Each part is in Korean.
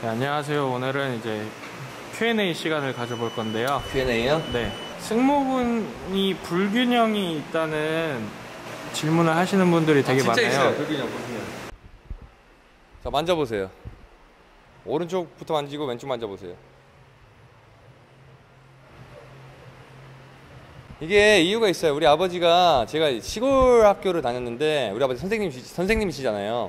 네, 안녕하세요. 오늘은 이제 Q&A 시간을 가져볼 건데요. Q&A요? 네. 승모근이 불균형이 있다는 질문을 하시는 분들이 되게 진짜 많아요. 있어요. 불균형. 자, 만져보세요. 오른쪽부터 만지고 왼쪽 만져보세요. 이게 이유가 있어요. 우리 아버지가, 제가 시골 학교를 다녔는데 우리 아버지 선생님이시잖아요.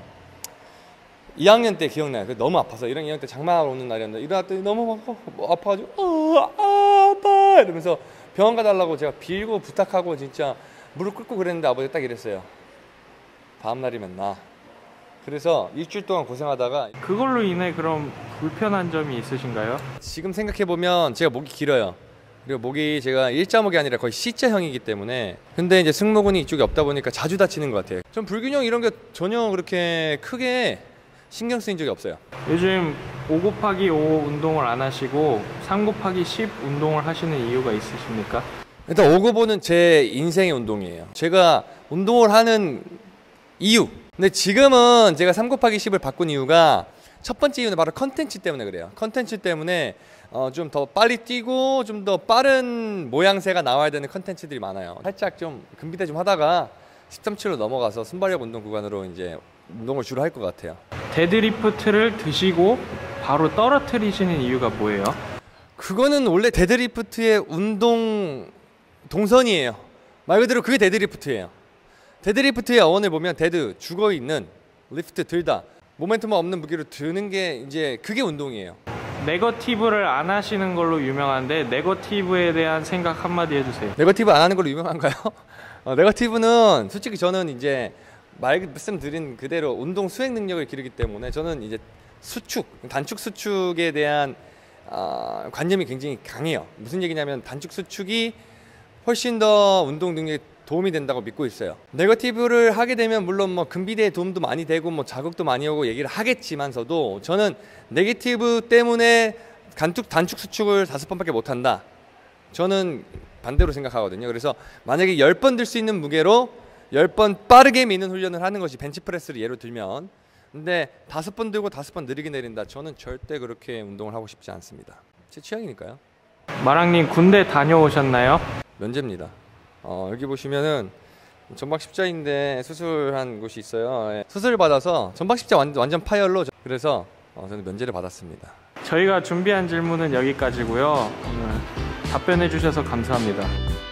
2학년 때 기억나요. 너무 아파서 1학년 2학년 때 장마가 오는 날이었는데 일어났더니 너무 아파가지고 아빠 이러면서 병원 가달라고 제가 빌고 부탁하고 진짜 무릎 꿇고 그랬는데 아버지가 딱 이랬어요. 다음 날이면 나. 그래서 일주일 동안 고생하다가 그걸로 인해 그럼 불편한 점이 있으신가요? 지금 생각해보면 제가 목이 길어요. 그리고 목이 제가 일자목이 아니라 거의 C자형이기 때문에, 근데 이제 승모근이 이쪽에 없다 보니까 자주 다치는 것 같아요. 전 불균형 이런 게 전혀 그렇게 크게 신경 쓰인 적이 없어요. 요즘 5×5 운동을 안 하시고 3×10 운동을 하시는 이유가 있으십니까? 일단 5×5는 제 인생의 운동이에요. 제가 운동을 하는 이유. 근데 지금은 제가 3×10을 바꾼 이유가, 첫 번째 이유는 바로 컨텐츠 때문에 그래요. 컨텐츠 때문에 좀 더 빨리 뛰고 좀 더 빠른 모양새가 나와야 되는 컨텐츠들이 많아요. 살짝 좀 금비대 좀 하다가 13kg 넘어가서 순발력 운동 구간으로 이제 운동을 주로 할 것 같아요. 데드리프트를 드시고 바로 떨어뜨리시는 이유가 뭐예요? 그거는 원래 데드리프트의 운동 동선이에요. 말 그대로 그게 데드리프트예요. 데드리프트의 어원을 보면 데드, 죽어있는, 리프트, 들다, 모멘텀 없는 무게로 드는 게 이제 그게 운동이에요. 네거티브를 안 하시는 걸로 유명한데 네거티브에 대한 생각 한마디 해주세요. 네거티브 안 하는 걸로 유명한가요? 네거티브는 솔직히 저는 이제 말씀드린 그대로 운동 수행 능력을 기르기 때문에 저는 이제 수축, 단축 수축에 대한 관념이 굉장히 강해요. 무슨 얘기냐면 단축 수축이 훨씬 더 운동 능력에 도움이 된다고 믿고 있어요. 네거티브를 하게 되면 물론 뭐 근비대에 도움도 많이 되고 뭐 자극도 많이 오고 얘기를 하겠지만서도, 저는 네거티브 때문에 단축 수축을 5번밖에 못 한다, 저는 반대로 생각하거든요. 그래서 만약에 10번 들 수 있는 무게로 10번 빠르게 미는 훈련을 하는 것이 벤치프레스를 예로 들면, 근데 5번 들고 5번 느리게 내린다, 저는 절대 그렇게 운동을 하고 싶지 않습니다. 제 취향이니까요. 마랑님 군대 다녀오셨나요? 면제입니다. 여기 보시면은 전방 십자인대 수술한 곳이 있어요. 수술을 받아서 전방 십자 완전 파열로, 그래서 저는 면제를 받았습니다. 저희가 준비한 질문은 여기까지고요. 오늘 답변해 주셔서 감사합니다.